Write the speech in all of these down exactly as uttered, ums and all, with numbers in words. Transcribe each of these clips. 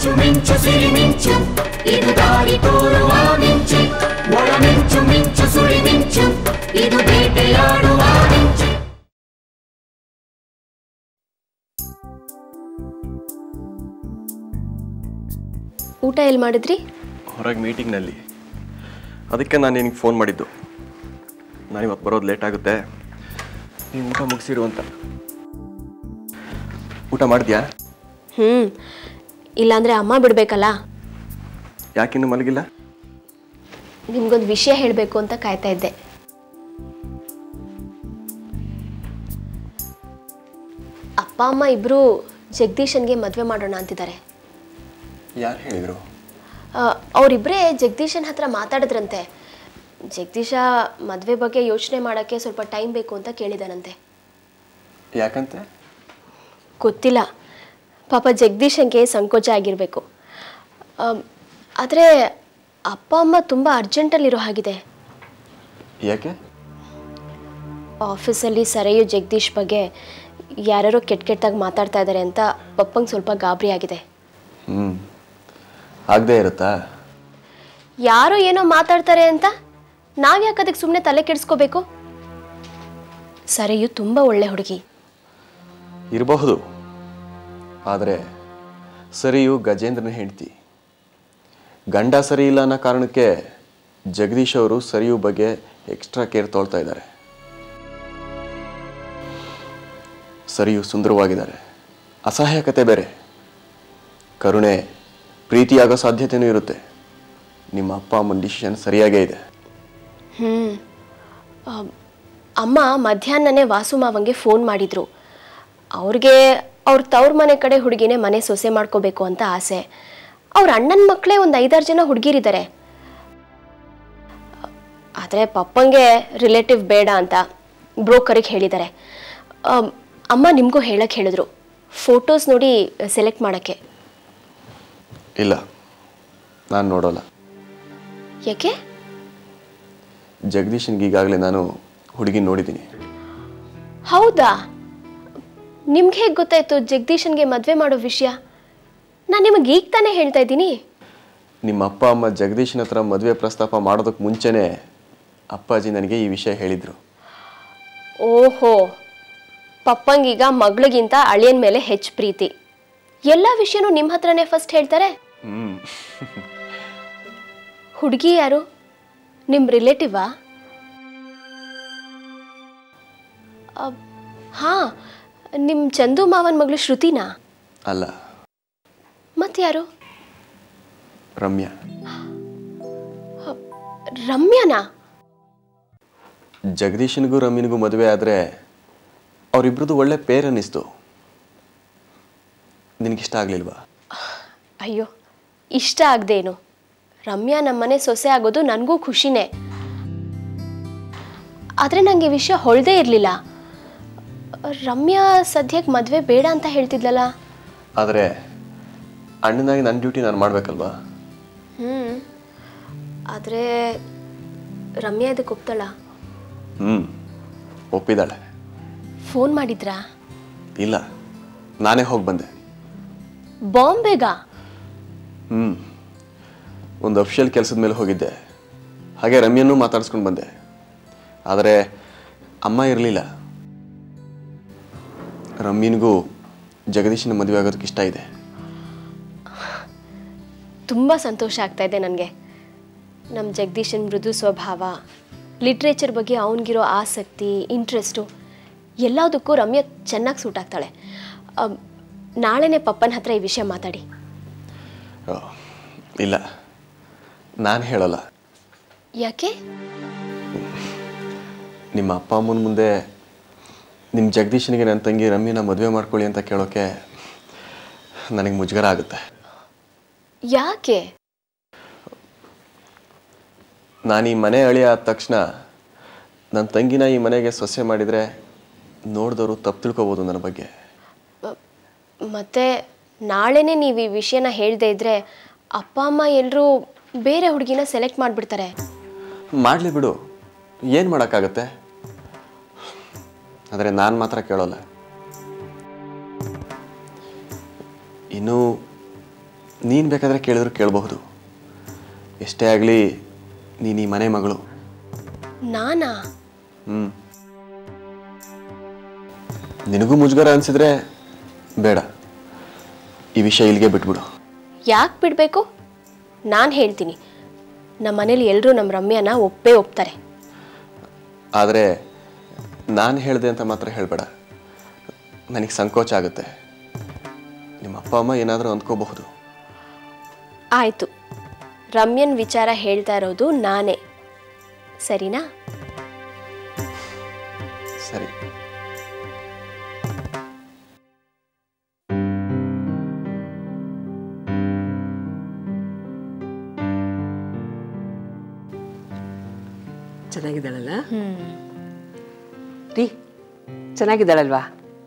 ಮಿಂಚು ಮಿಂಚು ಸಿರಿ ಮಿಂಚು ಇದು ದಾರಿ ತೋರುವ ಮಿಂಚು ಒಳ ಮಿಂಚು ಮಿಂಚು ಸುಳಿ ಮಿಂಚು ಇದು ಬೇಟೆಯಾಡುವ ಮಿಂಚು. ಊಟ ಎಲ್ಲಿ ಮಾಡಿದ್ರಿ? ಹೊರಗೆ ಮೀಟಿಂಗ್ನಲ್ಲಿ. ಅದಕ್ಕೆ ನಾನು ನಿನಗೆ ಫೋನ್ ಮಾಡಿದ್ದು. ನಾನು ಇವತ್ತು ಬರೋದು ಲೇಟ್ ಆಗುತ್ತೆ, ನೀವು ಊಟ ಮುಗಿಸಿರು ಅಂತ. ಊಟ ಮಾಡಿದ್ಯಾ? ಹ್ಞೂ, ಇಲ್ಲಾಂದರೆ ಅಮ್ಮ ಬಿಡಬೇಕಲ್ಲ. ಯಾಕಿನ್ನೂ ಮಲಗಿಲ್ಲ? ನಿಮ್ಗೊಂದು ವಿಷಯ ಹೇಳಬೇಕು ಅಂತ ಕಾಯ್ತಾ ಇದ್ದೆ. ಅಪ್ಪ ಅಮ್ಮ ಇಬ್ಬರು ಜಗದೀಶನ್ಗೆ ಮದುವೆ ಮಾಡೋಣ ಅಂತಿದ್ದಾರೆ. ಯಾರು ಹೇಳಿದರು? ಅವರಿಬ್ಬರೇ ಜಗದೀಶನ್ ಹತ್ರ ಮಾತಾಡಿದ್ರಂತೆ. ಜಗದೀಶ ಮದುವೆ ಬಗ್ಗೆ ಯೋಚನೆ ಮಾಡೋಕ್ಕೆ ಸ್ವಲ್ಪ ಟೈಮ್ ಬೇಕು ಅಂತ ಕೇಳಿದಾನಂತೆ. ಯಾಕಂತೆ? ಗೊತ್ತಿಲ್ಲ, ಪಾಪ ಜಗದೀಶನ್ಗೆ ಸಂಕೋಚ ಆಗಿರಬೇಕು. ಆದರೆ ಅಪ್ಪ ಅಮ್ಮ ತುಂಬ ಅರ್ಜೆಂಟಲ್ಲಿರೋ ಹಾಗಿದೆ. ಯಾಕೆ? ಆಫೀಸಲ್ಲಿ ಸರಿಯು ಜಗದೀಶ್ ಬಗ್ಗೆ ಯಾರ್ಯಾರೋ ಕೆಟ್ಟ ಕೆಟ್ಟಾಗಿ ಮಾತಾಡ್ತಾ ಇದ್ದಾರೆ ಅಂತ ಪಪ್ಪಂಗೆ ಸ್ವಲ್ಪ ಗಾಬರಿ ಆಗಿದೆ. ಹ್ಞೂ, ಆಗದೆ ಇರುತ್ತಾ? ಯಾರೋ ಏನೋ ಮಾತಾಡ್ತಾರೆ ಅಂತ ನಾವು ಯಾಕೆ ಅದಕ್ಕೆ ಸುಮ್ಮನೆ ತಲೆ ಕೆಡಿಸ್ಕೋಬೇಕು? ಸರಿಯು ತುಂಬ ಒಳ್ಳೆ ಹುಡುಗಿ. ಇರಬಹುದು, ಆದರೆ ಸರಿಯು ಗಜೇಂದ್ರನ ಹೆಂಡತಿ. ಗಂಡ ಸರಿ ಇಲ್ಲ ಅನ್ನೋ ಕಾರಣಕ್ಕೆ ಜಗದೀಶ್ ಅವರು ಸರಿಯು ಬಗ್ಗೆ ಎಕ್ಸ್ಟ್ರಾ ಕೇರ್ ತೊಳ್ತಾ ಇದ್ದಾರೆ. ಸರಿಯು ಸುಂದರವಾಗಿದ್ದಾರೆ, ಅಸಹಾಯಕತೆ ಬೇರೆ. ಕರುಣೆ ಪ್ರೀತಿಯಾಗೋ ಸಾಧ್ಯತೆಯೂ ಇರುತ್ತೆ. ನಿಮ್ಮ ಅಪ್ಪ ಅಮ್ಮನ ಡಿಸಿಷನ್ ಸರಿಯಾಗೇ ಇದೆ. ಹ್ಞೂ, ಅಮ್ಮ ಮಧ್ಯಾಹ್ನನೇ ವಾಸು ಮಾವಂಗೆ ಫೋನ್ ಮಾಡಿದರು. ಅವ್ರಿಗೆ ಅವ್ರ ತವ್ರ ಮನೆ ಕಡೆ ಹುಡುಗಿನೇ ಮನೆ ಸೊಸೆ ಮಾಡ್ಕೋಬೇಕು ಅಂತ ಆಸೆ. ಅವ್ರ ಅಣ್ಣನ ಮಕ್ಕಳೇ ಒಂದು ಐದಾರು ಜನ ಹುಡುಗಿರಿದ್ದಾರೆ. ಆದರೆ ಪಪ್ಪಂಗೆ ರಿಲೇಟಿವ್ ಬೇಡ ಅಂತ ಬ್ರೋಕರಿಗೆ ಹೇಳಿದ್ದಾರೆ. ಅಮ್ಮ ನಿಮಗೂ ಹೇಳಕ್ಕೆ ಹೇಳಿದ್ರು, ಫೋಟೋಸ್ ನೋಡಿ ಸೆಲೆಕ್ಟ್ ಮಾಡೋಕ್ಕೆ. ಇಲ್ಲ, ನಾನು ನೋಡೋಲ್ಲ. ಯಾಕೆ? ಜಗದೀಶನ್ಗೆ ಈಗಾಗಲೇ ನಾನು ಹುಡುಗಿ ನೋಡಿದ್ದೀನಿ. ಹೌದಾ? ನಿಮ್ಗೆ ಹೇಗೆ ಗೊತ್ತಾಯ್ತು ಜಗದೀಶನ್ಗೆ ಮದುವೆ ಮಾಡೋ ವಿಷಯ? ನಾನು ನಿಮಗೆ ಈಗ ತಾನೇ ಹೇಳ್ತಾ ಇದ್ದೀನಿ. ನಿಮ್ಮ ಅಪ್ಪ ಅಮ್ಮ ಜಗದೀಶನ ಹತ್ರ ಮದುವೆ ಪ್ರಸ್ತಾಪ ಮಾಡೋದಕ್ಕೆ ಮುಂಚೆನೇ ಅಪ್ಪಾಜಿ ನನಗೆ ಈ ವಿಷಯ ಹೇಳಿದರು. ಓಹೋ, ಪಪ್ಪಂಗೀಗ ಮಗಳಿಗಿಂತ ಅಳಿಯನ ಮೇಲೆ ಹೆಚ್ಚು ಪ್ರೀತಿ. ಎಲ್ಲ ವಿಷಯನೂ ನಿಮ್ಮ ಹತ್ರನೇ ಫಸ್ಟ್ ಹೇಳ್ತಾರೆ. ಹ್ಞೂ. ಹುಡುಗಿ ಯಾರು? ನಿಮ್ಮ ರಿಲೇಟಿವಾ? ಹಾಂ, ನಿಮ್ಮ ಚಂದು ಮಾವನ ಮಗಳು ಶ್ರುತಿನಾ? ಅಲ್ಲ. ಮತ್ತೆ ಯಾರು? ರಮ್ಯಾ. ರಮ್ಯಾನಾ? ಜಗದೀಶನಿಗೂ ರಮ್ಯನಿಗೂ ಮದುವೆ ಆದರೆ ಅವರಿಬ್ರದ್ದು ಒಳ್ಳೆ ಪೇರ್ ಅನ್ನಿಸ್ತು. ನಿನಗಿಷ್ಟ ಆಗಲಿಲ್ವಾ? ಅಯ್ಯೋ, ಇಷ್ಟ ಆಗದೇನು. ರಮ್ಯಾ ನಮ್ಮನೆ ಸೊಸೆ ಆಗೋದು ನನಗೂ ಖುಷಿನೇ. ಆದರೆ ನನಗೆ ವಿಷಯ ಹೊಳದೇ ಇರಲಿಲ್ಲ. ರಮ್ಯಾ ಸದ್ಯಕ್ಕೆ ಮದುವೆ ಬೇಡ ಅಂತ ಹೇಳ್ತಿದ್ಲಲ್ಲ. ಆದರೆ ಅಣ್ಣನಾಗಿ ನನ್ನ ಡ್ಯೂಟಿ ನಾನು ಮಾಡಬೇಕಲ್ವಾ? ಹ್ಞೂ, ಆದರೆ ರಮ್ಯಾ ಇದಕ್ಕೆ ಒಪ್ತಾಳ? ಹ್ಞೂ, ಒಪ್ಪಿದ್ದಾಳೆ. ಫೋನ್ ಮಾಡಿದ್ರಾ? ಇಲ್ಲ, ನಾನೇ ಹೋಗಿ ಬಂದೆ. ಬಾಂಬೆಗಾ? ಹ್ಞೂ, ಒಂದು ಅಫಿಷಿಯಲ್ ಕೆಲಸದ ಮೇಲೆ ಹೋಗಿದ್ದೆ. ಹಾಗೆ ರಮ್ಯನ್ನೂ ಮಾತಾಡಿಸ್ಕೊಂಡು ಬಂದೆ. ಆದರೆ ಅಮ್ಮ ಇರಲಿಲ್ಲ. ರಮ್ಯನಿಗೂ ಜಗದೀಶನ ಮದುವೆ ಆಗೋದಕ್ಕೆ ಇಷ್ಟ ಇದೆ. ತುಂಬ ಸಂತೋಷ ಆಗ್ತಾ ಇದೆ ನನಗೆ. ನಮ್ಮ ಜಗದೀಶನ್ ಮೃದು ಸ್ವಭಾವ, ಲಿಟ್ರೇಚರ್ ಬಗ್ಗೆ ಅವನಿಗಿರೋ ಆಸಕ್ತಿ, ಇಂಟ್ರೆಸ್ಟು ಎಲ್ಲದಕ್ಕೂ ರಮ್ಯಾ ಚೆನ್ನಾಗಿ ಸೂಟ್ ಆಗ್ತಾಳೆ. ನಾಳೆನೇ ಪಪ್ಪನ ಹತ್ರ ಈ ವಿಷಯ ಮಾತಾಡಿ. ಇಲ್ಲ, ನಾನು ಹೇಳಲ್ಲ. ಯಾಕೆ? ನಿಮ್ಮ ಅಪ್ಪ ಅಮ್ಮನ ಮುಂದೆ ನಿಮ್ಮ ಜಗದೀಶನಿಗೆ ನನ್ನ ತಂಗಿ ರಮ್ಯನ ಮದುವೆ ಮಾಡ್ಕೊಳ್ಳಿ ಅಂತ ಕೇಳೋಕ್ಕೆ ನನಗೆ ಮುಜುಗರ ಆಗುತ್ತೆ. ಯಾಕೆ? ನಾನು ಈ ಮನೆ ಅಳಿಯ ಆದ ತಕ್ಷಣ ನನ್ನ ತಂಗಿನ ಈ ಮನೆಗೆ ಸೊಸೆ ಮಾಡಿದರೆ ನೋಡಿದವರು ತಪ್ಪು ತಿಳ್ಕೊಬೋದು ನನ್ನ ಬಗ್ಗೆ. ಮತ್ತೆ ನಾಳೆನೇ ನೀವು ಈ ವಿಷಯನ ಹೇಳದೇ ಇದ್ದರೆ ಅಪ್ಪ ಅಮ್ಮ ಎಲ್ಲರೂ ಬೇರೆ ಹುಡುಗಿನ ಸೆಲೆಕ್ಟ್ ಮಾಡಿಬಿಡ್ತಾರೆ. ಮಾಡಲಿ ಬಿಡು, ಏನು ಮಾಡೋಕ್ಕಾಗತ್ತೆ. ಆದರೆ ನಾನು ಮಾತ್ರ ಕೇಳೋಲ್ಲ. ಇನ್ನು ನೀನು ಬೇಕಾದರೆ ಕೇಳಿದ್ರು ಕೇಳಬಹುದು. ಎಷ್ಟೇ ಆಗಲಿ ನೀನು ಈ ಮನೆ ಮಗಳು. ನಾನಾ? ಹ್ಞೂ ನಿನಗೂ ಮುಜುಗರ ಅನಿಸಿದ್ರೆ ಬೇಡ, ಈ ವಿಷಯ ಇಲ್ಲಿಗೆ ಬಿಟ್ಬಿಡು. ಯಾಕೆ ಬಿಡಬೇಕು? ನಾನು ಹೇಳ್ತೀನಿ. ನಮ್ಮ ಮನೇಲಿ ಎಲ್ಲರೂ ನಮ್ಮ ರಮ್ಯಾನ ಒಪ್ಪೇ ಒಪ್ತಾರೆ. ಆದರೆ ನಾನು ಹೇಳಿದೆ ಅಂತ ಮಾತ್ರ ಹೇಳಬೇಡ, ನನಗೆ ಸಂಕೋಚ ಆಗುತ್ತೆ. ನಿಮ್ಮ ಅಪ್ಪ ಅಮ್ಮ ಏನಾದರೂ ಅಂದ್ಕೋಬಹುದು. ಆಯಿತು, ರಮ್ಯನ್ ವಿಚಾರ ಹೇಳ್ತಾ ಇರೋದು ನಾನೇ, ಸರಿನಾ? ಸರಿ. ಚೆನ್ನಾಗಿದ್ದಾಳಲ್ಲ? ರೀ ಚೆನ್ನಾಗಿದ್ದಾಳಲ್ವಾ?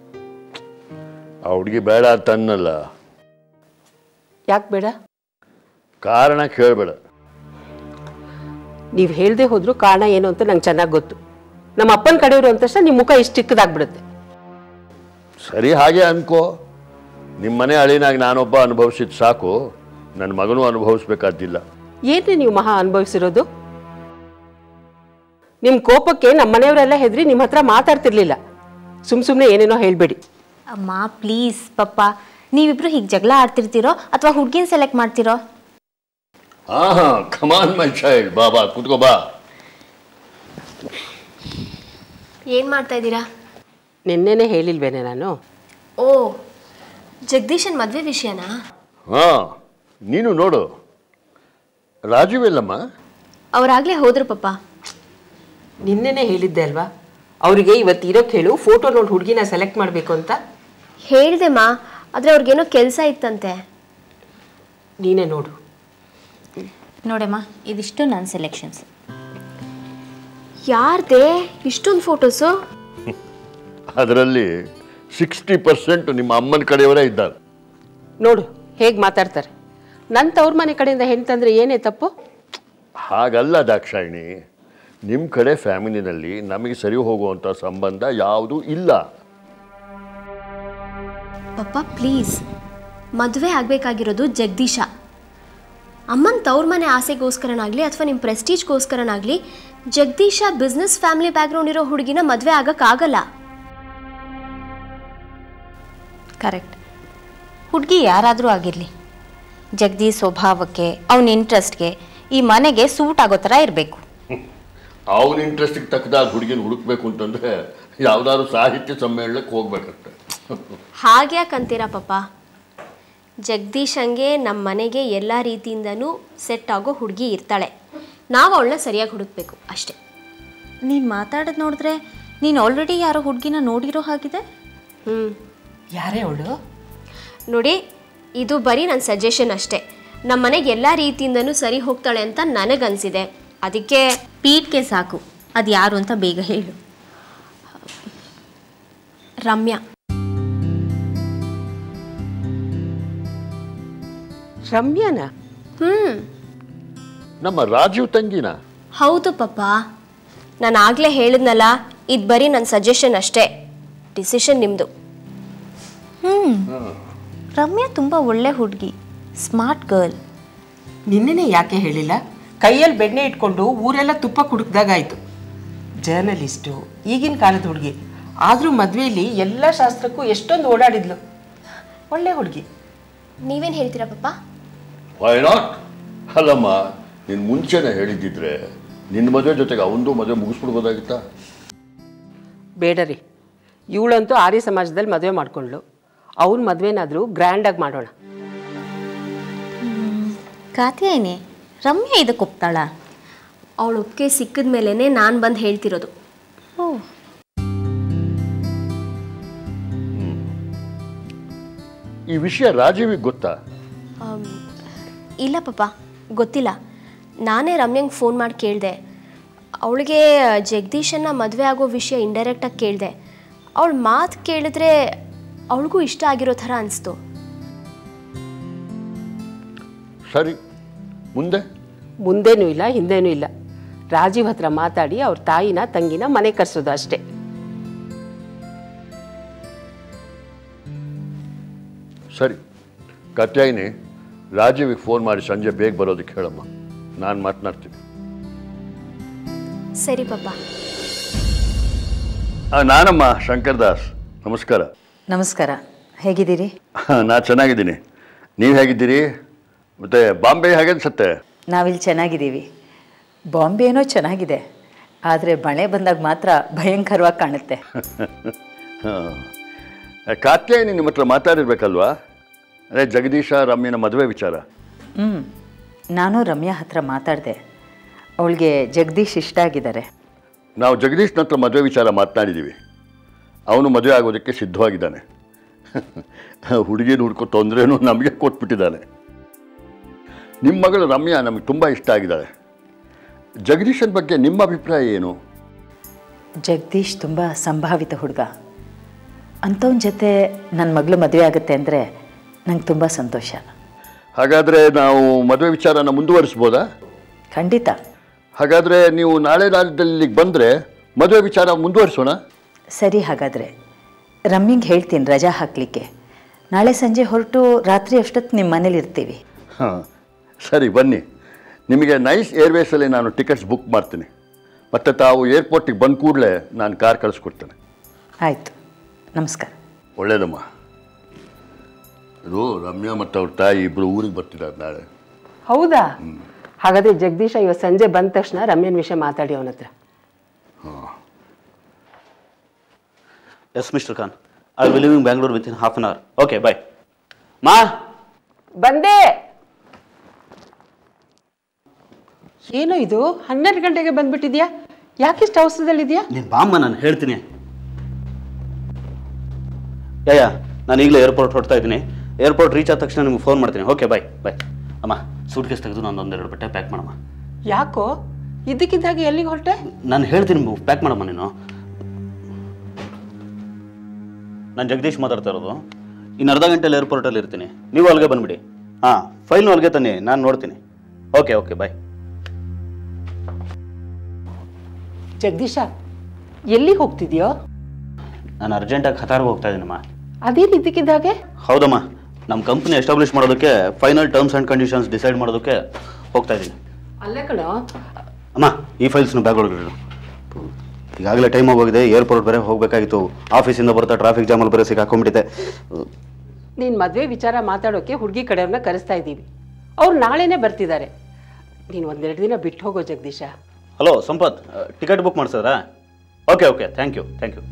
ಆ ಹುಡುಗಿ ಬೇಡ ಅಂತ ಅನ್ನಲ್ಲ. ಯಾಕೆ ಬೇಡ? ಕಾರಣ ಕೇಳಬೇಡ. ನೀವು ಹೇಳ್ದೆ ಹೋದ್ರು ಕಾರಣ ಏನು ಅಂತ ನಂಗೆ ಚೆನ್ನಾಗಿ ಗೊತ್ತು. ನಮ್ಮ ಅಪ್ಪನ ಕಡೆಯವರು ಅಂದ ತಕ್ಷಣ ನಿಮ್ಮ ಮುಖ ಇಷ್ಟು ಚಿಕ್ಕದಾಗ್ಬಿಡುತ್ತೆ. ಸರಿ, ಹಾಗೆ ಅನ್ಕೋ. ನಿಮ್ಮ ಮನೆ ಅಳಿನಾಗಿ ನಾನೊಬ್ಬ ಅನುಭವಿಸಿದ ಸಾಕು, ನನ್ನ ಮಗನೂ ಅನುಭವಿಸ್ಬೇಕಾದ್ದಿಲ್ಲ. ಏನ್ರಿ ನೀವು ಮಹಾ ಅನುಭವಿಸಿರೋದು? ನಿಮ್ಮ ಕೋಪಕ್ಕೆ ನಮ್ಮ ಮನೆಯವರೆಲ್ಲ ಹೆದರಿ ನಿಮ್ಮ ಹತ್ರ ಮಾತಾಡ್ತಿರ್ಲಿಲ್ಲ. ಸುಮ್ ಸುಮ್ಮನೆ ಏನೇನೋ ಹೇಳ್ಬೇಡಿ. ಅಮ್ಮ ಪ್ಲೀಸ್ ಪಪ್ಪ, ನೀವಿಬ್ರು ಹೀಗೆ ಜಗಳ ಆಡ್ತಿರ್ತೀರೋ ಅಥವಾ ಹುಡುಗಿನ ಸೆಲೆಕ್ಟ್ ಮಾಡ್ತಿರೋ? ಹಾ ಹಾ ಕಮಾನ್ ಮೈ ಚೈಲ್ಡ್, ಬಾ ಬಾ ಕೂತ್ಕೋ ಬಾ. ಏನು ಮಾಡ್ತಾ ಇದ್ದೀರಾ? ನಿನ್ನೆನೆ ಹೇಳಿಲ್ವೇನೆ ನಾನು? ಓ, ಜಗದೀಶನ್ ಮದುವೆ ವಿಷಯನಾ? ಹಾ, ನೀನು ನೋಡು. ರಾಜೀವ್ ಎಲ್ಲಮ್ಮ? ಅವರಾಗಲೇ ಹೋದ್ರು ಪಪ್ಪ. ನಿನ್ನೆನೆ ಹೇಳಿದ್ದೆ ಅಲ್ವಾ ಅವರಿಗೆ ಇವತ್ತು ಇರೋಕ್ಕೆ ಹೇಳು, ಫೋಟೋ ನೋಡಿ ಹುಡುಗಿನ ಸೆಲೆಕ್ಟ್ ಮಾಡಬೇಕು ಅಂತ. ಹೇಳಿದೆ ಮಾ, ಆದರೆ ಅವ್ರಿಗೇನೋ ಕೆಲಸ ಇತ್ತಂತೆ. ನೀನೇ ನೋಡು. ನೋಡಮ್ಮ, ಇದಿಷ್ಟು ನನ್ನ ಸೆಲೆಕ್ಷನ್ಸ್. ಯಾರ್ದೇ ಇಷ್ಟೊಂದು ಫೋಟೋಸು? ಅದರಲ್ಲಿ ಸಿಕ್ಸ್ಟಿ ಪರ್ಸೆಂಟ್ ನಿಮ್ಮ ಅಮ್ಮನ ಕಡೆಯವರೇ ಇದ್ದಾರೆ. ನೋಡು ಹೇಗೆ ಮಾತಾಡ್ತಾರೆ. ನನ್ನ ತವ್ರ ಮನೆ ಕಡೆಯಿಂದ ಹೆಣ್ತಂದ್ರೆ ಏನೇ ತಪ್ಪು? ಹಾಗಲ್ಲ ದಾಕ್ಷಾಯಿಣಿ, ನಿಮ್ಮ ಕಡೆ ಫ್ಯಾಮಿಲಿನಲ್ಲಿ ನಮಗೆ ಸರಿ ಹೋಗುವಂಥ ಸಂಬಂಧ ಯಾವುದೂ ಇಲ್ಲ. ಪಪ್ಪ ಪ್ಲೀಸ್, ಮದುವೆ ಆಗಬೇಕಾಗಿರೋದು ಜಗದೀಶ. ಅಮ್ಮನ ತವ್ರ ಮನೆ ಆಸೆಗೋಸ್ಕರನಾಗಲಿ ಅಥವಾ ನಿಮ್ಮ ಪ್ರೆಸ್ಟೀಜ್ಗೋಸ್ಕರನಾಗಲಿ ಜಗದೀಶ ಬಿಸ್ನೆಸ್ ಫ್ಯಾಮಿಲಿ ಬ್ಯಾಕ್ಗ್ರೌಂಡ್ ಇರೋ ಹುಡುಗಿನ ಮದುವೆ ಆಗೋಕ್ಕಾಗಲ್ಲ. ಕರೆಕ್ಟ್. ಹುಡುಗಿ ಯಾರಾದರೂ ಆಗಿರಲಿ, ಜಗದೀಶ್ ಸ್ವಭಾವಕ್ಕೆ, ಅವನ ಇಂಟ್ರೆಸ್ಟ್ಗೆ, ಈ ಮನೆಗೆ ಸೂಟ್ ಆಗೋ ಥರ ಇರಬೇಕು. ಅವನ ಇಂಟ್ರೆಸ್ಟಿಗೆ ತಕ್ಕದಾಗ ಹುಡುಗಿನ ಹುಡುಕ್ಬೇಕು ಅಂತಂದರೆ ಯಾವುದಾದ್ರು ಸಾಹಿತ್ಯ ಸಮ್ಮೇಳನಕ್ಕೆ ಹೋಗ್ಬೇಕಂತೆ. ಹಾಗೆ ಯಾಕಂತೀರಾ ಪಪ್ಪ? ಜಗದೀಶಂಗೆ ನಮ್ಮ ಮನೆಗೆ ಎಲ್ಲ ರೀತಿಯಿಂದನೂ ಸೆಟ್ ಆಗೋ ಹುಡುಗಿ ಇರ್ತಾಳೆ. ನಾವು ಅವಳನ್ನ ಸರಿಯಾಗಿ ಹುಡುಕ್ಬೇಕು ಅಷ್ಟೇ. ನೀನು ಮಾತಾಡೋದು ನೋಡಿದ್ರೆ ನೀನು ಆಲ್ರೆಡಿ ಯಾರೋ ಹುಡುಗಿನ ನೋಡಿರೋ ಹಾಗಿದೆ. ಹ್ಞೂ, ಯಾರೇ ಅವಳು? ನೋಡಿ, ಇದು ಬರೀ ನನ್ನ ಸಜೆಷನ್ ಅಷ್ಟೇ. ನಮ್ಮ ಮನೆಗೆ ಎಲ್ಲ ರೀತಿಯಿಂದನೂ ಸರಿ ಹೋಗ್ತಾಳೆ ಅಂತ ನನಗನ್ಸಿದೆ. ಅದಕ್ಕೆ ಪೀಟ್ಗೆ ಸಾಕು, ಅದು ಯಾರು ಅಂತ ಬೇಗ ಹೇಳು. ರಮ್ಯಾ. ರಮ್ಯಾನ? ಹ್ಞೂ, ನಮ್ಮ ರಾಜೀವ್ ತಂಗಿನ? ಹೌದು ಪಪ್ಪ. ನಾನು ಆಗಲೇ ಹೇಳಿದ್ನಲ್ಲ, ಇದು ಬರೀ ನನ್ನ ಸಜೆಷನ್ ಅಷ್ಟೇ. ಡಿಸಿಷನ್ ನಿಮ್ಮದು. ಹ್ಞೂ, ರಮ್ಯಾ ತುಂಬ ಒಳ್ಳೆ ಹುಡುಗಿ, ಸ್ಮಾರ್ಟ್ ಗರ್ಲ್. ನಿನ್ನೆನೆ ಯಾಕೆ ಹೇಳಿಲ್ಲ? ಕೈಯಲ್ಲಿ ಬೆಣ್ಣೆ ಇಟ್ಕೊಂಡು ಊರೆಲ್ಲ ತುಪ್ಪ ಕುಡುಕ್ದಾಗಾಯ್ತು. ಜರ್ನಲಿಸ್ಟು, ಈಗಿನ ಕಾಲದ ಹುಡುಗಿ, ಆದರೂ ಮದುವೆಯಲ್ಲಿ ಎಲ್ಲ ಶಾಸ್ತ್ರಕ್ಕೂ ಎಷ್ಟೊಂದು ಓಡಾಡಿದ್ಲು. ಒಳ್ಳೆ ಹುಡುಗಿ. ನೀವೇನು ಹೇಳ್ತೀರಾ ಪಪ್ಪ? Why not? ಅಲ್ಲಮ್ಮ, ನೀನು ಮುಂಚೆನೇ ಹೇಳಿದ್ದಿದ್ರೆ ನಿನ್ನ ಮದುವೆ ಜೊತೆಗೆ ಅವನದು ಮದುವೆ ಮುಗಿಸ್ಬಿಡ್ಬೋದಾಗಿತ್ತಾ? ಬೇಡ ರೀ, ಇವಳಂತೂ ಆರ್ಯ ಸಮಾಜದಲ್ಲಿ ಮದುವೆ ಮಾಡ್ಕೊಂಡ್ಳು. ಅವನ ಮದುವೆನಾದರೂ ಗ್ರ್ಯಾಂಡಾಗಿ ಮಾಡೋಣ. ಕಾತ್ಯಾಯಿನಿ, ರಮ್ಯಾ ಇದಕ್ಕೆ ಒಪ್ತಾಳ? ಅವಳು ಒಪ್ಪಿಗೆ ಸಿಕ್ಕಿದ ಮೇಲೇ ನಾನು ಬಂದು ಹೇಳ್ತಿರೋದು. ಓ, ಈ ವಿಷಯ ರಾಜೀವಿಗೆ ಗೊತ್ತಾ? ಆಮ್, ಇಲ್ಲ ಪಪ್ಪ, ಗೊತ್ತಿಲ್ಲ. ನಾನೇ ರಮ್ಯಂಗೆ ಫೋನ್ ಮಾಡಿ ಕೇಳಿದೆ. ಅವಳಿಗೆ ಜಗದೀಶನ್ನ ಮದುವೆ ಆಗೋ ವಿಷಯ ಇಂಡೈರೆಕ್ಟಾಗಿ ಕೇಳಿದೆ. ಅವಳ ಮಾತು ಕೇಳಿದ್ರೆ ಅವಳಿಗೂ ಇಷ್ಟ ಆಗಿರೋ ಥರ ಅನಿಸ್ತು. ಸರಿ, ಮುಂದೆ? ಮುಂದೇನೂ ಇಲ್ಲ, ಹಿಂದೇನೂ ಇಲ್ಲ. ರಾಜೀವ್ ಹತ್ರ ಮಾತಾಡಿ ಅವ್ರ ತಾಯಿನ ತಂಗಿನ ಮನೆ ಕರೆಸೋದು ಅಷ್ಟೇ. ಸರಿ ಕಾತ್ಯಾಯಿನಿ, ರಾಜೀವಿಗೆ ಫೋನ್ ಮಾಡಿ ಸಂಜೆ ಬೇಗ ಬರೋದಕ್ಕೆ ಹೇಳಮ್ಮ, ನಾನು ಮಾತನಾಡ್ತೀನಿ. ಸರಿ ಪಾಪ. ನಾನಮ್ಮ ಶಂಕರ್ ದಾಸ್. ನಮಸ್ಕಾರ. ನಮಸ್ಕಾರ. ಹೇಗಿದ್ದೀರಿ? ನಾ ಚೆನ್ನಾಗಿದ್ದೀನಿ. ನೀವು ಹೇಗಿದ್ದೀರಿ? ಮತ್ತೆ ಬಾಂಬೆ ಹೇಗೆ ಅನ್ಸುತ್ತೆ? ನಾವಿಲ್ಲಿ ಚೆನ್ನಾಗಿದ್ದೀವಿ. ಬಾಂಬೆ ಏನೋ ಚೆನ್ನಾಗಿದೆ, ಆದರೆ ಮಳೆ ಬಂದಾಗ ಮಾತ್ರ ಭಯಂಕರವಾಗಿ ಕಾಣುತ್ತೆ. ಕಾತ್ಯಾಯಿನಿ ನಿಮ್ಮ ಹತ್ರ ಮಾತಾಡಿರ್ಬೇಕಲ್ವಾ? ಅದೇ ಜಗದೀಶ ರಮ್ಯನ ಮದುವೆ ವಿಚಾರ. ಹ್ಞೂ, ನಾನು ರಮ್ಯಾ ಹತ್ರ ಮಾತಾಡಿದೆ. ಅವಳಿಗೆ ಜಗದೀಶ್ ಇಷ್ಟ ಆಗಿದ್ದಾರೆ. ನಾವು ಜಗದೀಶ್ನ ಹತ್ರ ಮದುವೆ ವಿಚಾರ ಮಾತನಾಡಿದ್ದೀವಿ. ಅವನು ಮದುವೆ ಆಗೋದಕ್ಕೆ ಸಿದ್ಧವಾಗಿದ್ದಾನೆ. ಹುಡುಗಿನ ಹುಡ್ಕೋ ತೊಂದರೆನೂ ನಮಗೆ ಕೊಟ್ಬಿಟ್ಟಿದ್ದಾನೆ. ನಿಮ್ಮ ಮಗಳು ರಮ್ಯಾ ನಮಗೆ ತುಂಬ ಇಷ್ಟ ಆಗಿದ್ದಾಳೆ. ಜಗದೀಶನ ಬಗ್ಗೆ ನಿಮ್ಮ ಅಭಿಪ್ರಾಯ ಏನು? ಜಗದೀಶ್ ತುಂಬ ಸಂಭಾವಿತ ಹುಡುಗ. ಅಂಥವನ ಜೊತೆ ನನ್ನ ಮಗಳು ಮದುವೆ ಆಗುತ್ತೆ ಅಂದರೆ ನಂಗೆ ತುಂಬ ಸಂತೋಷ. ಹಾಗಾದರೆ ನಾವು ಮದುವೆ ವಿಚಾರನ ಮುಂದುವರಿಸ್ಬೋದಾ? ಖಂಡಿತ. ಹಾಗಾದರೆ ನೀವು ನಾಳೆ ನಾಳಿದ್ದಲ್ಲಿ ಬಂದರೆ ಮದುವೆ ವಿಚಾರ ಮುಂದುವರಿಸೋಣ. ಸರಿ, ಹಾಗಾದರೆ ರಮ್ಮಿಗೆ ಹೇಳ್ತೀನಿ ರಜಾ ಹಾಕಲಿಕ್ಕೆ. ನಾಳೆ ಸಂಜೆ ಹೊರಟು ರಾತ್ರಿ ಅಷ್ಟೊತ್ತು ನಿಮ್ಮ ಮನೇಲಿ ಇರ್ತೀವಿ. ಹಾಂ ಸರಿ, ಬನ್ನಿ. ನಿಮಗೆ ನೈಸ್ ಏರ್ವೇಸಲ್ಲಿ ನಾನು ಟಿಕೆಟ್ಸ್ ಬುಕ್ ಮಾಡ್ತೀನಿ. ಮತ್ತು ತಾವು ಏರ್ಪೋರ್ಟಿಗೆ ಬಂದ ಕೂಡಲೇ ನಾನು ಕಾರ್ ಕಳಿಸ್ಕೊಡ್ತೇನೆ. ಆಯಿತು, ನಮಸ್ಕಾರ. ಒಳ್ಳೆಯದಮ್ಮ. ಇದು ರಮ್ಯಾ ಮತ್ತು ಅವ್ರ ತಾಯಿ ಇಬ್ಬರು ಊರಿಗೆ ಬರ್ತಿದ್ದಾರೆ ನಾಳೆ. ಹೌದಾ? ಹಾಗಾದರೆ ಜಗದೀಶ ಇವತ್ತು ಸಂಜೆ ಬಂದ ತಕ್ಷಣ ರಮ್ಯನ ವಿಷಯ ಮಾತಾಡಿ ಅವನ ಹತ್ರ. Yes mister Khan, I will live in Bangalore within half an hour. Okay, bye. ಮಾ ಬಂದೆ. ಏನೋ ಇದು ಹನ್ನೆರಡು ಗಂಟೆಗೆ ಬಂದ್ಬಿಟ್ಟಿದ್ಯಾ? ಯಾಕಿಷ್ಟು ಅವಸರದಲ್ಲಿದ್ಯಾ? ನೀನು ಬಾಮ್ಮ, ನಾನು ಹೇಳ್ತೀನಿ. ಯಾ ನಾನು ಈಗಲೇ ಏರ್ಪೋರ್ಟ್ ಹೊರಡ್ತಾ ಇದ್ದೀನಿ. ಏರ್ಪೋರ್ಟ್ ರೀಚ್ ಆದ ತಕ್ಷಣ ನಿಮ್ಗೆ ಫೋನ್ ಮಾಡ್ತೀನಿ. Okay, bye bye. ಅಮ್ಮ, ಸೂಟ್ ಕೇಸ್ ತೆಗೆದು ನಾನು ಒಂದೆರಡು ಬಟ್ಟೆ ಪ್ಯಾಕ್ ಮಾಡಮ್ಮ. ಯಾಕೋ ಇದಕ್ಕಿದ್ದಾಗೆ ಎಲ್ಲಿಗೆ ಹೊರಟೆ? ನಾನು ಹೇಳ್ತೀನಿ, ಪ್ಯಾಕ್ ಮಾಡಮ್ಮ ನೀನು. ನಾನು ಜಗದೀಶ್ ಮಾತಾಡ್ತಾ ಇರೋದು. ಇನ್ನು ಅರ್ಧ ಗಂಟೆಯಲ್ಲಿ ಏರ್ಪೋರ್ಟಲ್ಲಿ ಇರ್ತೀನಿ. ನೀವು ಅಲ್ಲಿಗೆ ಬಂದುಬಿಡಿ. ಹಾಂ, ಫೈಲ್ನು ಅಲ್ಲಿಗೆ ತನ್ನಿ, ನಾನು ನೋಡ್ತೀನಿ. ಓಕೆ ಓಕೆ, ಬಾಯ್. ಜಗದೀಶ, ಎಲ್ಲಿಗೆ ಹೋಗ್ತಿದ್ಯೋ? ನಾನು ಅರ್ಜೆಂಟಾಗಿ ಖತಾರ್ಗೆ ಹೋಗ್ತಾ ಇದ್ದೀನಮ್ಮ. ಅದೇನು ಇದಕ್ಕಿದ್ದಾಗೆ? ಹೌದಮ್ಮ, ನಮ್ಮ ಕಂಪ್ನಿ ಎಸ್ಟಾಬ್ಲಿಷ್ ಮಾಡೋದಕ್ಕೆ final terms and conditions decide ಮಾಡೋದಕ್ಕೆ ಹೋಗ್ತಾ ಇದ್ದೀನಿ. ಅಲ್ಲ ಕಣೋ ಅಮ್ಮ, ಈ ಫೈಲ್ಸ್ನು ಬ್ಯಾಗ್ ಒಳಗಡೆ. ಈಗಾಗಲೇ ಟೈಮ್ ಆಗೋಗಿದೆ. ಏರ್ಪೋರ್ಟ್ ಬೇರೆ ಹೋಗಬೇಕಾಗಿತ್ತು. ಆಫೀಸಿಂದ ಬರ್ತಾ ಟ್ರಾಫಿಕ್ ಜಾಮಲ್ಲಿ ಬೇರೆ ಸಿಕ್ಕಾಕೊಂಡ್ಬಿಟ್ಟಿದೆ. ನೀನು ಮದುವೆ ವಿಚಾರ ಮಾತಾಡೋಕ್ಕೆ ಹುಡುಗಿ ಕಡೆಯವ್ರನ್ನ ಕರೆಸ್ತಾ ಇದ್ದೀವಿ. ಅವ್ರು ನಾಳೆನೇ ಬರ್ತಿದ್ದಾರೆ. ನೀನು ಒಂದೆರಡು ದಿನ ಬಿಟ್ಟು ಹೋಗೋ Jagadish. Hello Sampath, ticket book ಮಾಡಿಸಿದ್ರಾ? Okay okay, thank you thank you.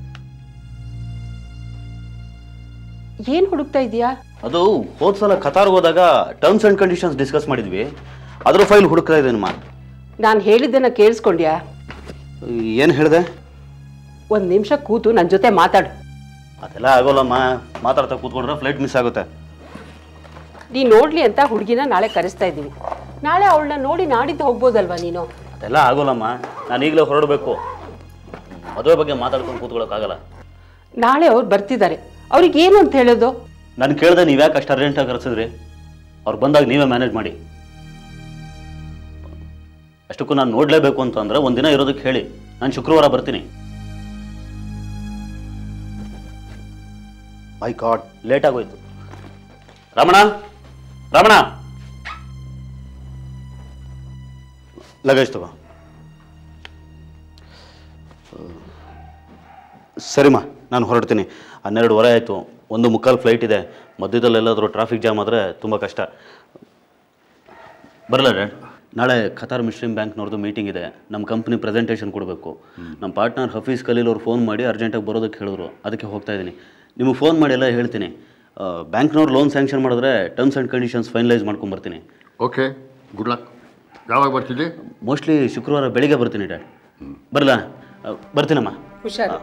ಏನು ಹುಡುಕ್ತಾ ಇದೆಯಾ? ಅದು ಹೋದ ಸಲ ಖತಾರ್ಗೆ ಹೋದಾಗ ಟರ್ಮ್ಸ್ ಆ್ಯಂಡ್ ಕಂಡೀಷನ್ಸ್ ಡಿಸ್ಕಸ್ ಮಾಡಿದ್ವಿ. ಅದ್ರ ಫೈಲ್ ಹುಡುಕ್ತಾ ಇದ್ದೇನಮ್ಮ. ನಾನು ಹೇಳಿದ್ದನ್ನು ಕೇಳಿಸ್ಕೊಂಡ್ಯಾ? ಏನು ಹೇಳಿದೆ? ಒಂದು ನಿಮಿಷ ಕೂತು ನನ್ನ ಜೊತೆ ಮಾತಾಡು. ಅದೆಲ್ಲ ಆಗೋಲ್ಲಮ್ಮ. ಮಾತಾಡ್ತಾ ಕೂತ್ಕೊಂಡ್ರೆ ಫ್ಲೈಟ್ ಮಿಸ್ ಆಗುತ್ತೆ. ನೀನು ನೋಡಲಿ ಅಂತ ಹುಡುಗಿನ ನಾಳೆ ಕರೆಸ್ತಾ ಇದ್ದೀವಿ. ನಾಳೆ ಅವಳನ್ನ ನೋಡಿ ನಾಡಿದ್ದು ಹೋಗ್ಬೋದಲ್ವಾ ನೀನು? ಅದೆಲ್ಲ ಆಗೋಲ್ಲಮ್ಮ. ನಾನು ಈಗಲೇ ಹೊರಡಬೇಕು. ಮದುವೆ ಬಗ್ಗೆ ಮಾತಾಡ್ಕೊಂಡು ಕೂತ್ಕೊಳ್ಳೋಕ್ಕಾಗಲ್ಲ. ನಾಳೆ ಅವ್ರು ಬರ್ತಿದ್ದಾರೆ. ಅವ್ರಿಗೆ ಏನು ಅಂತ ಹೇಳೋದು? ನಾನು ಕೇಳಿದೆ, ನೀವು ಯಾಕೆ ಅಷ್ಟು ಅರ್ಜೆಂಟಾಗಿ ಕರೆಸಿದ್ರಿ? ಅವ್ರು ಬಂದಾಗ ನೀವೇ ಮ್ಯಾನೇಜ್ ಮಾಡಿ. ಅಷ್ಟಕ್ಕೂ ನಾನು ನೋಡಲೇಬೇಕು ಅಂತಂದರೆ ಒಂದಿನ ಇರೋದಕ್ಕೆ ಹೇಳಿ. ನಾನು ಶುಕ್ರವಾರ ಬರ್ತೀನಿ. ಮೈ ಗಾಡ್, ಲೇಟ್ ಆಗೋಯ್ತು. ರಮಣ ರಮಣ ಲಗೇಜ್ ತಗೋ. ಸರಿಮಾ, ನಾನು ಹೊರಡ್ತೀನಿ. ಹನ್ನೆರಡುವರೆ ಆಯಿತು. ಒಂದು ಮುಕ್ಕಾಲು ಫ್ಲೈಟ್ ಇದೆ. ಮಧ್ಯದಲ್ಲೆಲ್ಲಾದರೂ ಟ್ರಾಫಿಕ್ ಜಾಮ್ ಆದರೆ ತುಂಬ ಕಷ್ಟ. ಬರಲ್ಲ ಡ್ಯಾಡ್? ನಾಳೆ ಖತಾರ್ ಮುಸ್ಲಿಂ ಬ್ಯಾಂಕ್ನವ್ರದ್ದು ಮೀಟಿಂಗ್ ಇದೆ. ನಮ್ಮ ಕಂಪ್ನಿ ಪ್ರೆಸೆಂಟೇಷನ್ ಕೊಡಬೇಕು. ನಮ್ಮ ಪಾರ್ಟ್ನರ್ ಹಫೀಸ್ ಖಲೀಲ್ ಅವ್ರು ಫೋನ್ ಮಾಡಿ ಅರ್ಜೆಂಟಾಗಿ ಬರೋದಕ್ಕೆ ಹೇಳಿದ್ರು. ಅದಕ್ಕೆ ಹೋಗ್ತಾ ಇದ್ದೀನಿ. ನಿಮಗೆ ಫೋನ್ ಮಾಡಿ ಎಲ್ಲ ಹೇಳ್ತೀನಿ. ಬ್ಯಾಂಕ್ನವ್ರು ಲೋನ್ ಸ್ಯಾಂಕ್ಷನ್ ಮಾಡಿದ್ರೆ ಟರ್ಮ್ಸ್ ಆ್ಯಂಡ್ ಕಂಡೀಷನ್ಸ್ ಫೈನಲೈಸ್ ಮಾಡ್ಕೊಂಬರ್ತೀನಿ. Okay, good luck. ಯಾವಾಗ ಬರ್ತಿದ್ದಿ? ಮೋಸ್ಟ್ಲಿ ಶುಕ್ರವಾರ ಬೆಳಿಗ್ಗೆ ಬರ್ತೀನಿ ಡ್ಯಾಡ್. ಬರಲ್ಲ? ಬರ್ತೀನಮ್ಮ. ಹುಷಾರು.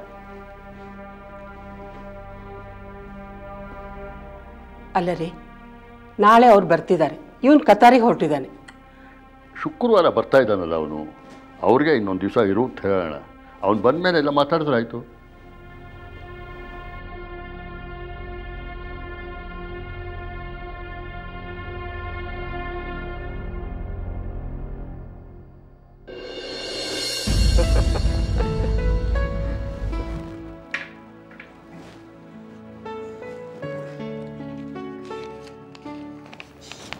ಅಲ್ಲ ರೀ, ನಾಳೆ ಅವ್ರು ಬರ್ತಿದ್ದಾರೆ. ಇವನು ಕತಾರಿಗೆ ಹೊರಟಿದ್ದಾನೆ. ಶುಕ್ರವಾರ ಬರ್ತಾ ಇದ್ದಾನಲ್ಲ ಅವನು. ಅವ್ರಿಗೆ ಇನ್ನೊಂದು ದಿವಸ ಇರು ಅಂತ ಹೇಳೋಣ. ಅವ್ನು ಬಂದ ಮೇಲೆ ಎಲ್ಲ ಮಾತಾಡಿದ್ರೆ ಆಯಿತು.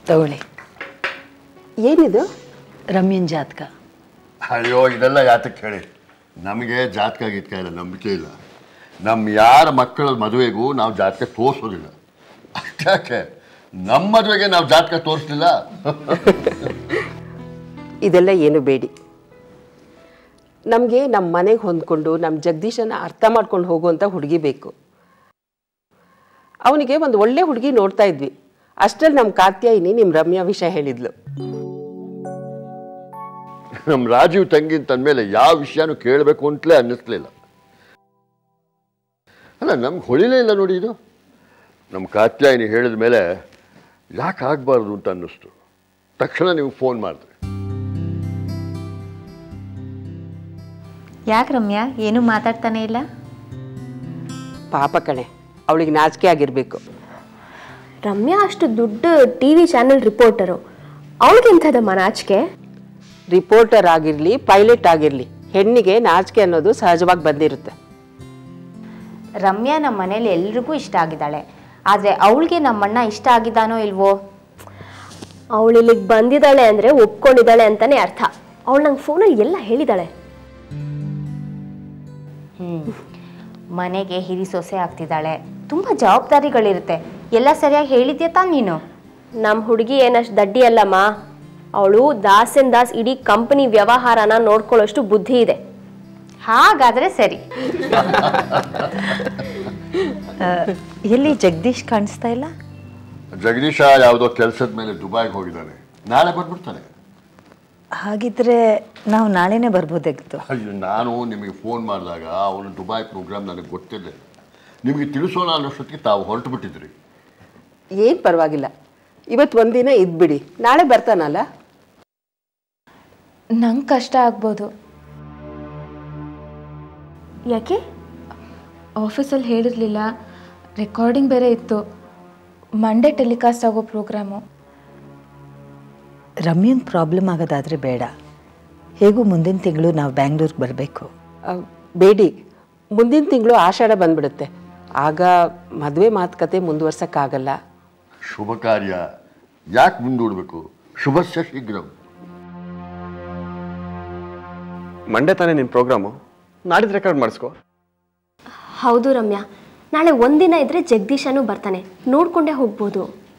ತಗೊಳ್ಳಿ. ಏನಿದು? ರಮ್ಯನ್ ಜಾತಕ. ಅಯ್ಯೋ ಇದೆಲ್ಲ ಯಾತಕ್ಕೆ ಹೇಳಿ, ನಮಗೆ ಜಾತಕ ಗೀತಕ ಇಲ್ಲ, ನಂಬಿಕೆ ಇಲ್ಲ. ನಮ್ಮ ಯಾರ ಮಕ್ಕಳ ಮದುವೆಗೂ ನಾವು ಜಾತಕ ತೋರಿಸೋದಿಲ್ಲ. ಅಷ್ಟೇ, ನಮ್ಮ ಮದುವೆಗೆ ನಾವು ಜಾತಕ ತೋರಿಸ್ಲಿಲ್ಲ. ಇದೆಲ್ಲ ಏನು ಬೇಡಿ. ನಮಗೆ ನಮ್ಮ ಮನೆಗೆ ಹೊಂದ್ಕೊಂಡು ನಮ್ಮ ಜಗದೀಶನ ಅರ್ಥ ಮಾಡ್ಕೊಂಡು ಹೋಗುವಂಥ ಹುಡುಗಿ ಬೇಕು. ಅವನಿಗೆ ಒಂದು ಒಳ್ಳೆ ಹುಡುಗಿ ನೋಡ್ತಾ ಇದ್ವಿ. ಅಷ್ಟರಲ್ಲಿ ನಮ್ಮ ಕಾತ್ಯಾಯಿನಿ ನಿಮ್ಮ ರಮ್ಯಾ ವಿಷಯ ಹೇಳಿದ್ಲು. ನಮ್ಮ ರಾಜೀವ್ ತಂಗಿ ತಂದಮೇಲೆ ಯಾವ ವಿಷಯನೂ ಕೇಳಬೇಕು ಅಂತಲೇ ಅನ್ನಿಸ್ಲಿಲ್ಲ. ಅಲ್ಲ, ನಮ್ಗೆ ಹೊಳಿಲೇ ಇಲ್ಲ ನೋಡಿ ಇದು. ನಮ್ಮ ಕಾತ್ಯಾಯಿನಿ ಹೇಳಿದ ಮೇಲೆ ಯಾಕೆ ಆಗಬಾರ್ದು ಅಂತ ಅನ್ನಿಸ್ತು. ತಕ್ಷಣ ನೀವು ಫೋನ್ ಮಾಡಿದ್ರಿ. ಯಾಕೆ ರಮ್ಯಾ ಏನು ಮಾತಾಡ್ತಾನೆ ಇಲ್ಲ? ಪಾಪ ಕಣೆ, ಅವಳಿಗೆ ನಾಚಿಕೆ ಆಗಿರಬೇಕು. ರಮ್ಯಾ ಅಷ್ಟು ದೊಡ್ಡ ಟಿ ವಿ ಚಾನೆಲ್ ರಿಪೋರ್ಟರು, ಅವಳಿಗೆ ಇಂಥದಮ್ಮ ನಾಚಿಕೆ? ರಿಪೋರ್ಟರ್ ಆಗಿರಲಿ, ಪೈಲಟ್ ಆಗಿರಲಿ, ಹೆಣ್ಣಿಗೆ ನಾಚಿಕೆ ಅನ್ನೋದು ಸಹಜವಾಗಿ ಬಂದಿರುತ್ತೆ. ರಮ್ಯಾ ನಮ್ಮ ಮನೇಲಿ ಎಲ್ರಿಗೂ ಇಷ್ಟ ಆಗಿದ್ದಾಳೆ, ಆದರೆ ಅವಳಿಗೆ ನಮ್ಮಣ್ಣ ಇಷ್ಟ ಆಗಿದ್ದಾನೋ ಇಲ್ವೋ? ಅವಳು ಇಲ್ಲಿಗೆ ಬಂದಿದ್ದಾಳೆ ಅಂದರೆ ಒಪ್ಕೊಂಡಿದ್ದಾಳೆ ಅಂತಲೇ ಅರ್ಥ. ಅವಳು ನಂಗೆ ಫೋನಲ್ಲಿ ಎಲ್ಲ ಹೇಳಿದ್ದಾಳೆ. ಹ್ಞೂ, ಮನೆಗೆ ಹಿರಿ ಸೊಸೆ ಆಗ್ತಿದ್ದಾಳೆ, ತುಂಬ ಜವಾಬ್ದಾರಿಗಳಿರುತ್ತೆ. ಎಲ್ಲ ಸರಿಯಾಗಿ ಹೇಳಿದ್ಯಾ ತಾನು ನೀನು? ನಮ್ಮ ಹುಡುಗಿ ಏನಷ್ಟು ದಡ್ಡಿ ಅಲ್ಲಮ್ಮ. ಅವಳು ದಾಸನ್ ದಾಸ್ ಇಡೀ ಕಂಪನಿ ವ್ಯವಹಾರನ ನೋಡ್ಕೊಳ್ಳೋಷ್ಟು ಬುದ್ಧಿ ಇದೆ. ಹಾಗಾದರೆ ಸರಿ. ಎಲ್ಲಿ ಜಗದೀಶ್ ಕಾಣಿಸ್ತಾ ಇಲ್ಲ? ಜಗದೀಶ ಯಾವುದೋ ಕೆಲಸದ ಮೇಲೆ ದುಬೈಗೆ ಹೋಗಿದ್ದಾನೆ, ನಾಳೆ ಬಂದ್ಬಿಡ್ತಾನೆ. ಹಾಗಿದ್ರೆ ನಾವು ನಾಳೆನೇ ಬರ್ಬೋದಾಗಿತ್ತು. ಅಯ್ಯೋ, ನಾನು ನಿಮಗೆ ಫೋನ್ ಮಾಡಿದಾಗ ಅವನು ದುಬೈ ಪ್ರೋಗ್ರಾಮ್ ನನಗೆ ಗೊತ್ತಿರಲಿಲ್ಲ. ನಿಮಗೆ ತಿಳಿಸೋಣ ಅನ್ನೋಷ್ಟೊತ್ತಿಗೆ ತಾವು ಹೊರಟು ಬಿಟ್ಟಿದ್ರಿ. ಏನು ಪರವಾಗಿಲ್ಲ, ಇವತ್ತು ಒಂದಿನ ಇದ್ಬಿಡಿ, ನಾಳೆ ಬರ್ತಾನಲ್ಲ. ನಂಗೆ ಕಷ್ಟ ಆಗ್ಬೋದು. ಯಾಕೆ? ಆಫೀಸಲ್ಲಿ ಹೇಳಿರಲಿಲ್ಲ, ರೆಕಾರ್ಡಿಂಗ್ ಬೇರೆ ಇತ್ತು. ಮಂಡೇ ಟೆಲಿಕಾಸ್ಟ್ ಆಗೋ ಪ್ರೋಗ್ರಾಮು. ರಮ್ಯನ್ ಪ್ರಾಬ್ಲಮ್ ಆಗೋದಾದರೆ ಬೇಡ. ಹೇಗೂ ಮುಂದಿನ ತಿಂಗಳು ನಾವು ಬ್ಯಾಂಗ್ಳೂರ್ಗೆ ಬರಬೇಕು. ಬೇಡಿ, ಮುಂದಿನ ತಿಂಗಳು ಆಷಾಢ ಬಂದ್ಬಿಡುತ್ತೆ. ಆಗ ಮದುವೆ ಮಾತುಕತೆ ಮುಂದುವರ್ಸೋಕ್ಕಾಗಲ್ಲ. ಶುಭ ಕಾರ್ಯ ಯಾಕೆ ಮುಂದೂಡಬೇಕು? ಶುಭಸ್ಯ ಶೀಘ್ರ. ಮಂಡೇ ತಾನೇ ನಿನ್ನ ಪ್ರೋಗ್ರಾಮು, ನಾಡಿದ್ದು ರೆಕಾರ್ಡ್ ಮಾಡಿಸ್ಕೋ. ಹೌದು ರಮ್ಯಾ, ನಾಳೆ ಒಂದಿನ ಇದ್ರೆ ಜಗದೀಶನೂ ಬರ್ತಾನೆ, ನೋಡ್ಕೊಂಡೇ ಹೋಗ್ಬೋದು.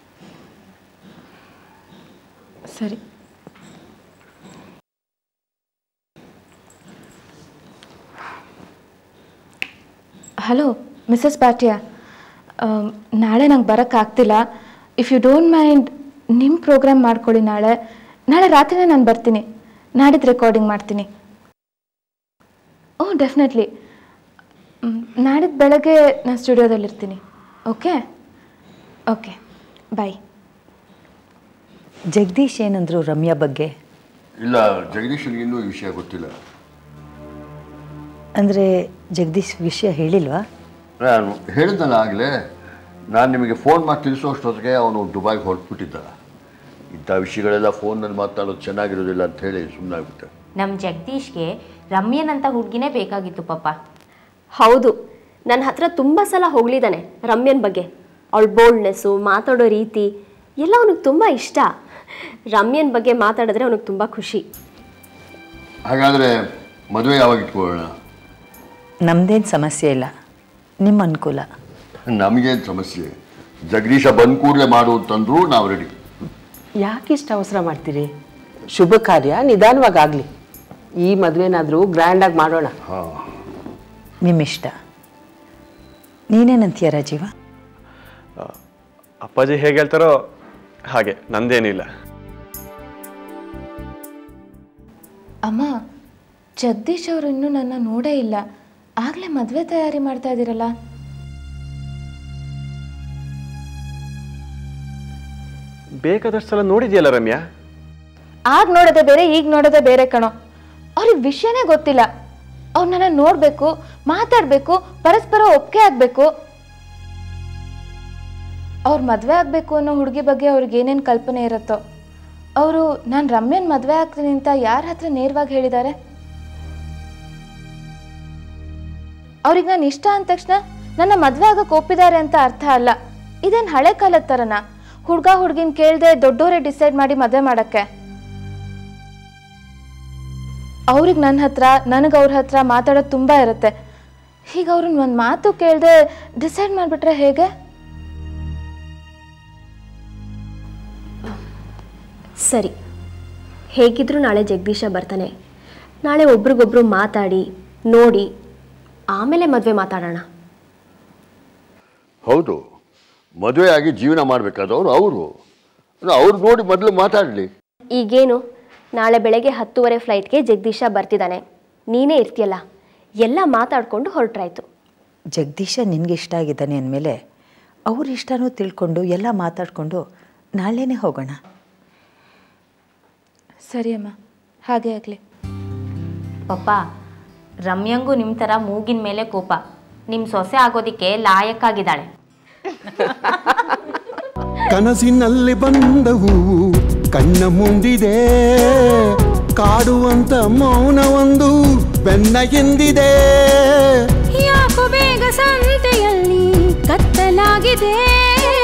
ಸರಿ. ಹಲೋ ಮಿಸಸ್ ಭಾಟಿಯಾ, ನಾಳೆ ನಂಗೆ ಬರೋಕ್ಕಾಗ್ತಿಲ್ಲ. ಇಫ್ ಯು ಡೋಂಟ್ ಮೈಂಡ್ ನಿಮ್ಮ ಪ್ರೋಗ್ರಾಮ್ ಮಾಡ್ಕೊಳ್ಳಿ. ನಾಳೆ ನಾಳೆ ರಾತ್ರಿನೇ ನಾನು ಬರ್ತೀನಿ. ನಾಡಿದ್ದು ರೆಕಾರ್ಡಿಂಗ್ ಮಾಡ್ತೀನಿ. Oh definitely. ನಾಡಿದ್ದು ಬೆಳಗ್ಗೆ ನಾನು ಸ್ಟುಡಿಯೋದಲ್ಲಿರ್ತೀನಿ. Okay okay bye. ಜಗದೀಶ್ ಏನಂದ್ರು ರಮ್ಯಾ ಬಗ್ಗೆ? ಇಲ್ಲ, ಜಗದೀಶನಿಗೆ ಇನ್ನೂ ಈ ವಿಷಯ ಗೊತ್ತಿಲ್ಲ. ಅಂದರೆ ಜಗದೀಶ್ ವಿಷಯ ಹೇಳಿಲ್ವಾ? ನಾನು ಹೇಳಿದ್ದಲ್ಲ ಆಗಲೇ, ನಾನು ನಿಮಗೆ ಫೋನ್ ಮಾಡಿ ತಿಳಿಸೋಷ್ಟೊತ್ತಿಗೆ ಅವನು ದುಬೈಗೆ ಹೊರಟ್ಬಿಟ್ಟಿದ್ದ. ಇಂಥ ವಿಷಯಗಳೆಲ್ಲ ಫೋನಲ್ಲಿ ಮಾತಾಡೋದು ಚೆನ್ನಾಗಿರೋದಿಲ್ಲ ಅಂತ ಹೇಳಿ ಸುಮ್ಮನಾಗ್ಬಿಟ್ಟೆ. ನಮ್ಮ ಜಗದೀಶ್ಗೆ ರಮ್ಯನಂತ ಹುಡುಗಿನೇ ಬೇಕಾಗಿತ್ತು ಪಾಪ. ಹೌದು, ನನ್ನ ಹತ್ರ ತುಂಬ ಸಲ ಹೊಗಳಿದ್ದಾನೆ ರಮ್ಯನ ಬಗ್ಗೆ. ಅವಳ ಬೋಲ್ಡ್ನೆಸ್ಸು, ಮಾತಾಡೋ ರೀತಿ ಎಲ್ಲ ಅವನಿಗೆ ತುಂಬ ಇಷ್ಟ. ರಮ್ಯನ ಬಗ್ಗೆ ಮಾತಾಡಿದ್ರೆ ಅವನಿಗೆ ತುಂಬ ಖುಷಿ. ಹಾಗಾದರೆ ಮದುವೆ ಯಾವಾಗ ಇಟ್ಕೊಳ್ಳೋಣ? ನಮ್ಮದೇನು ಸಮಸ್ಯೆ ಇಲ್ಲ, ನಿಮ್ಮ ಅನುಕೂಲ. ನಮಗೇನು ಸಮಸ್ಯೆ? ಜಗದೀಶ ಬಂದ ಕೂಡಲೇ ಮಾಡು ಅಂತಂದ್ರು ನಾವು ರೆಡಿ. ಯಾಕಿಷ್ಟು ಅವಸರ ಮಾಡ್ತೀರಿ? ಶುಭ ಕಾರ್ಯ ನಿಧಾನವಾಗಲಿ. ಈ ಮದುವೆನಾದರೂ ಗ್ರ್ಯಾಂಡಾಗಿ ಮಾಡೋಣ. ಹಾಂ, ನಿಮ್ಮಿಷ್ಟ. ನೀನೇನಂತೀಯ ರಾಜೀವ? ಅಪ್ಪಾಜಿ ಹೇಗೆ ಹೇಳ್ತಾರೋ ಹಾಗೆ, ನಂದೇನಿಲ್ಲ. ಅಮ್ಮ, ಜಗದೀಶ್ ಅವರು ಇನ್ನೂ ನನ್ನ ನೋಡೇ ಇಲ್ಲ, ಆಗಲೇ ಮದುವೆ ತಯಾರಿ ಮಾಡ್ತಾ ಇದ್ದೀರಲ್ಲ? ಬೇಕಾದಷ್ಟು ಸಲ ನೋಡಿದ್ಯಲ್ಲ ರಮ್ಯಾ. ಆಗ ನೋಡೋದೇ ಬೇರೆ, ಈಗ ನೋಡೋದೇ ಬೇರೆ ಕಣೋ. ಅವ್ರಿಗೆ ವಿಷಯನೇ ಗೊತ್ತಿಲ್ಲ. ಅವ್ರು ನನ್ನ ನೋಡಬೇಕು, ಮಾತಾಡಬೇಕು, ಪರಸ್ಪರ ಒಪ್ಪಿಗೆ ಆಗಬೇಕು. ಅವ್ರು ಮದುವೆ ಆಗಬೇಕು ಅನ್ನೋ ಹುಡುಗಿ ಬಗ್ಗೆ ಅವ್ರಿಗೆ ಏನೇನು ಕಲ್ಪನೆ ಇರುತ್ತೋ. ಅವರು ನಾನು ರಮ್ಯನ್ ಮದುವೆ ಆಗ್ತೀನಿ ಅಂತ ಯಾರ ಹತ್ರ ನೇರವಾಗಿ ಹೇಳಿದ್ದಾರೆ? ಅವ್ರಿಗೆ ನಾನು ಇಷ್ಟ ಅಂದ ತಕ್ಷಣ ನನ್ನ ಮದುವೆ ಆಗಕ್ಕೆ ಒಪ್ಪಿದ್ದಾರೆ ಅಂತ ಅರ್ಥ ಅಲ್ಲ. ಇದೇನು ಹಳೆ ಕಾಲದ ಥರನ? ಹುಡುಗ ಹುಡುಗಿನ ಕೇಳದೆ ದೊಡ್ಡವರೇ ಡಿಸೈಡ್ ಮಾಡಿ ಮದುವೆ ಮಾಡಕ್ಕೆ. ಅವ್ರಿಗೆ ನನ್ನ ಹತ್ರ ನನಗೆ ಅವ್ರ ಹತ್ರ ಮಾತಾಡೋದು ತುಂಬ ಇರುತ್ತೆ. ಹೀಗೆ ಅವ್ರನ್ನ ಒಂದು ಮಾತು ಕೇಳದೆ ಡಿಸೈಡ್ ಮಾಡಿಬಿಟ್ರೆ ಹೇಗೆ? ಸರಿ, ಹೇಗಿದ್ರೂ ನಾಳೆ ಜಗದೀಶ ಬರ್ತಾನೆ. ನಾಳೆ ಒಬ್ರಿಗೊಬ್ರು ಮಾತಾಡಿ ನೋಡಿ ಆಮೇಲೆ ಮದುವೆ ಮಾತಾಡೋಣ. ಹೌದು, ಮದುವೆ ಆಗಿ ಜೀವನ ಮಾಡಬೇಕಾದವರು ಅವರು ಅವ್ರು ನೋಡಿ ಮೊದಲು ಮಾತಾಡಲಿ. ಈಗೇನು, ನಾಳೆ ಬೆಳಗ್ಗೆ ಹತ್ತುವರೆ ಫ್ಲೈಟ್ಗೆ ಜಗದೀಶ ಬರ್ತಿದ್ದಾನೆ. ನೀನೇ ಇರ್ತೀಯಲ್ಲ, ಎಲ್ಲ ಮಾತಾಡಿಕೊಂಡು ಹೊರಟ್ರಾಯ್ತು. ಜಗದೀಶ ನಿನಗೆ ಇಷ್ಟ ಆಗಿದ್ದಾನೆ ಅಂದಮೇಲೆ ಅವ್ರ ಇಷ್ಟನೂ ತಿಳ್ಕೊಂಡು ಎಲ್ಲ ಮಾತಾಡಿಕೊಂಡು ನಾಳೆನೇ ಹೋಗೋಣ. ಸರಿ ಅಮ್ಮ, ಹಾಗೆ ಆಗಲಿ. ಪಪ್ಪ, ರಮ್ಯಂಗೂ ನಿಮ್ಮ ಥರ ಮೂಗಿನ ಮೇಲೆ ಕೋಪ. ನಿಮ್ಮ ಸೊಸೆ ಆಗೋದಕ್ಕೆ ಲಾಯಕ್ಕಾಗಿದ್ದಾಳೆ. ಕನಸಿನಲ್ಲಿ ಬಂದ ಹೂವು ಕಣ್ಣ ಮುಂದಿದೆ, ಕಾಡುವಂತ ಮೌನವೊಂದು ಬೆನ್ನ ಎಂದಿದೆ. ಯಾಕೋ ಬೇಗ ಸಂತೆಯಲ್ಲಿ ಕತ್ತಲಾಗಿದೆ,